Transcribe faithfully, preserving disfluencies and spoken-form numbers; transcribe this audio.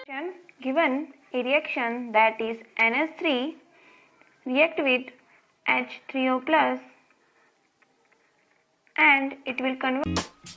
Given a reaction that is N H three react with H three O plus and it will convert